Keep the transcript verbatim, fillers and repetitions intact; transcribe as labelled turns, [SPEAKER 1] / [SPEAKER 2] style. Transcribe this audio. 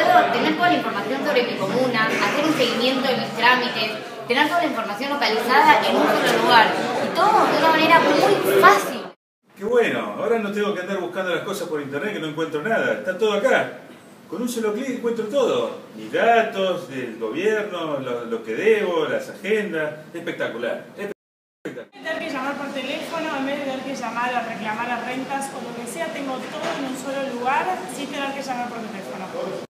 [SPEAKER 1] puedo tener toda la información sobre mi comuna, hacer un seguimiento de mis trámites, tener toda la información localizada en un solo lugar. Y todo de una manera muy fácil.
[SPEAKER 2] Qué bueno, ahora no tengo que andar buscando las cosas por internet que no encuentro nada. Está todo acá. Con un solo clic encuentro todo. Mis datos, del gobierno, lo, lo que debo, las agendas. Espectacular. Espectacular.
[SPEAKER 3] Tener que llamar por teléfono, en vez de tener que llamar a reclamar las rentas o lo que sea, tengo todo en un solo lugar sin tener que llamar por teléfono.